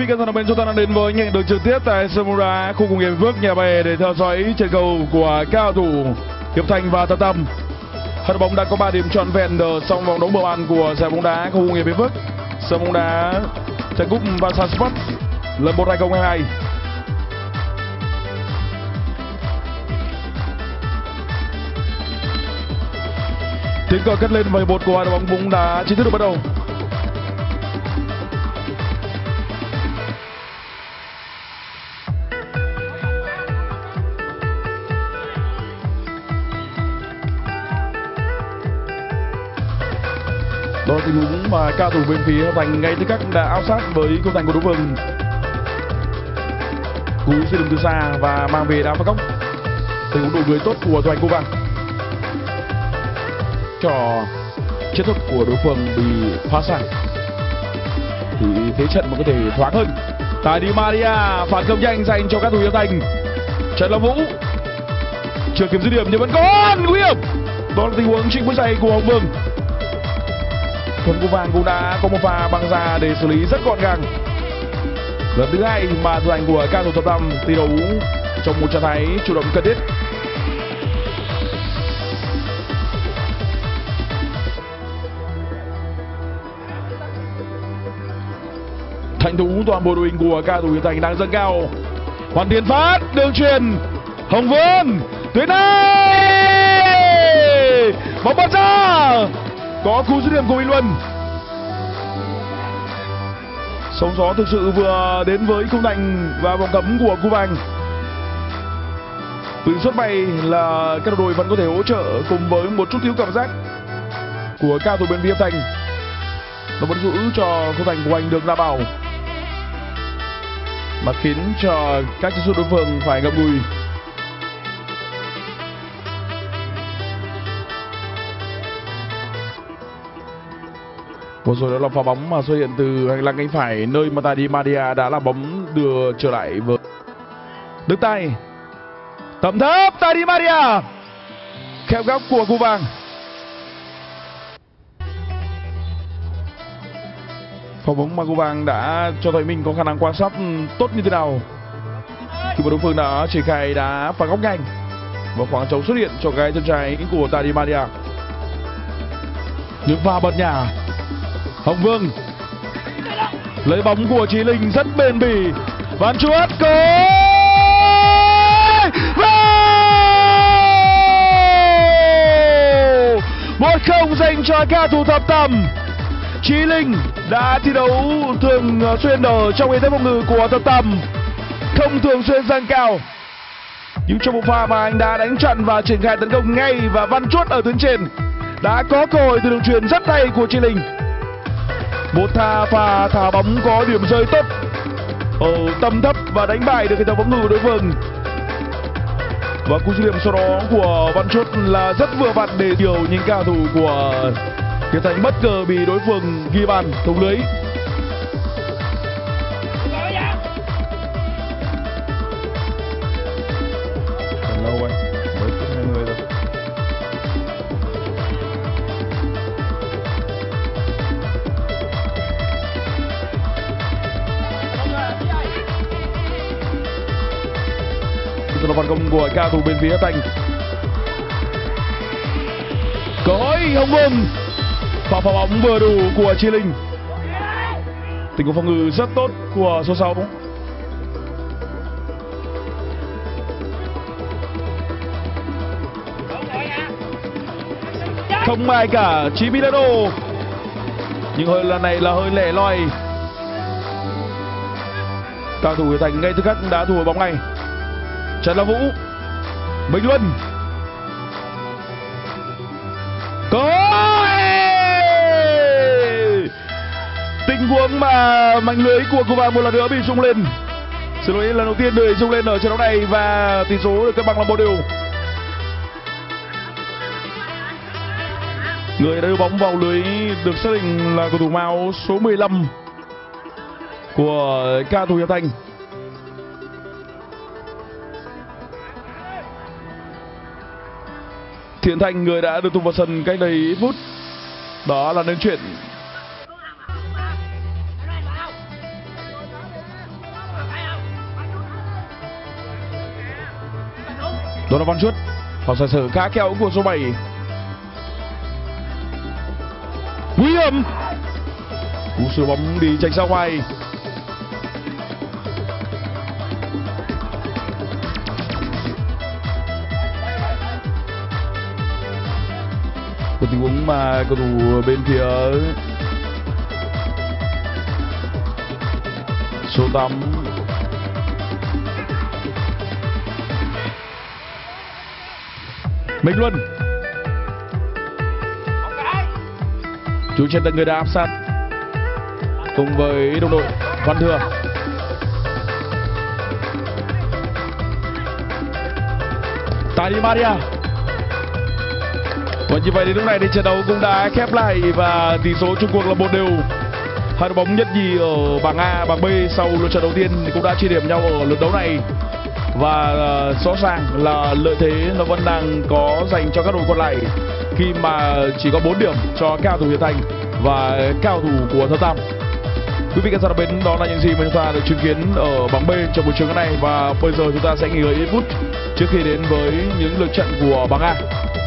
vị khán giả bên chúng ta đang đến với nhận được trực tiếp tại sân bóng đá khu công nghiệp Hiệp Phước Nhà Bè để theo dõi trận cầu của cao thủ Hiệp Thành và Thập Tâm. Hai đội bóng đã có 3 điểm trọn vẹn ở trong vòng đấu mở màn của giải bóng đá khu công nghiệp Hiệp Phước sân bóng đá tranh cúp Viasat Sport lần 1 2022. Tiếng còi cất lên và hiệp 1 của hai đội bóng cũng đã chính thức được bắt đầu. Đó là tình huống mà cao thủ bên phía Thành ngay từ khắc đã áp sát với khung thành của đối phương. Cú xây đường từ xa và mang về đá phạt góc. Tình huống đổi người tốt của Thành Cô Vàng. Cho chiến thuật của đối phương bị phá sản thì thế trận mà có thể thoáng hơn. Tại Di Maria phản công nhanh dành cho các thủ Hiệp Thành. Trần Long Vũ chưa kiểm dứt điểm nhưng vẫn còn nguy hiểm. Đó là tình huống chỉnh bước giày của Hồng Vương. Thuần Cô Vàng cũng đã có một pha băng ra để xử lý rất gọn gàng. Lần thứ hai mà thủ thành của cao thủ Thập Tâm thi đấu trong một trạng thái chủ động cần thiết. Thành thú toàn bộ đội hình của cao thủ Hiệp Thành đang dâng cao. Hoàn Tiến phát đường chuyền Hồng Vương tuyến này bóng bật ra. Có cú dứt điểm của Minh Luân. Sóng gió thực sự vừa đến với khung thành và vòng cấm của Cô Vàng. Từ suất bay là các đội vẫn có thể hỗ trợ cùng với một chút thiếu cảm giác của cao thủ bên phía Thành. Nó vẫn giữ cho khung thành của anh được đảm bảo mà khiến cho các chiến thuật đối phương phải ngậm ngùi. Vừa rồi đó là pha bóng mà xuất hiện từ hành lang cánh phải nơi mà Di Maria đã làm bóng đưa trở lại với đứng tay tầm thấp. Di Maria khép góc của Cô Vàng. Pha bóng mà Cô Vàng đã cho thấy mình có khả năng quan sát tốt như thế nào khi mà đối phương đã triển khai đá phạt góc nhanh và khoảng trống xuất hiện cho cái chân trái của Di Maria. Những pha bật nhả Hồng Vương lấy bóng của Chí Linh rất bền bỉ. Văn Chuốt cố 1-0 dành cho cao thủ Thập Tâm. Chí Linh đã thi đấu thường xuyên ở trong hệ thống phòng ngự của Thập Tâm, không thường xuyên dâng cao, nhưng trong một pha mà anh đã đánh chặn và triển khai tấn công ngay và Văn Chuốt ở tuyến trên đã có cơ hội từ đường chuyền rất hay của Chí Linh. Một pha thả bóng có điểm rơi tốt ở tầm thấp và đánh bại được hệ thống phòng ngự đối phương. Và cú dứt điểm sau đó của Văn Chuốt là rất vừa vặn để điều những cao thủ của Hiệp Thành bất ngờ bị đối phương ghi bàn thủng lưới. Còn lâu anh, mới phút 20 rồi. Đó là phản công của cao thủ bên phía Thành. Cơ hội Hồng Vương. Pha bóng vừa đủ của Chí Linh. Tình huống phòng ngự rất tốt của số 6. Không ai cả, chỉ Milano. Nhưng hơi lần này là hơi lẻ loi. Cao thủ Hiệp Thành ngay từ khắc đã thu hồi bóng này. Trần Long Vũ, Minh Luân. Tình huống mà mảnh lưới của Cô Vàng một lần nữa bị rung lên. Xin lỗi, lần đầu tiên đời rung lên ở trận đấu này và tỷ số được cân bằng là 1-1. Người đã đưa bóng vào lưới được xác định là cầu thủ áo số 15 của cao thủ Hiệp Thành. Thiện Thành, người đã được tung vào sân cách đây ít phút, đó là nên chuyện Donovan Chuất, họ sẽ xử khá khéo của số 7. Nguy hiểm, cú sửa bóng đi chạy ra ngoài. Một tình huống mà cầu thủ bên phía số 8 Minh Luân chú trên tận người đã áp sát cùng với đồng đội Văn Thừa. Tại Di Maria. Và như vậy đến lúc này thì trận đấu cũng đã khép lại và tỷ số chung cuộc là 1-1. Hai đội bóng nhất nhì ở bảng A, bảng B sau lượt trận đầu tiên thì cũng đã chia điểm nhau ở lượt đấu này. Và rõ ràng là lợi thế nó vẫn đang có dành cho các đội còn lại khi mà chỉ có 4 điểm cho cao thủ Hiệp Thành và cao thủ của Thơ Tam. Quý vị khán giả bên đó là những gì mà chúng ta được chứng kiến ở bảng B trong buổi chiều ngày này, và bây giờ chúng ta sẽ nghỉ ngơi ít phút trước khi đến với những lượt trận của bảng A.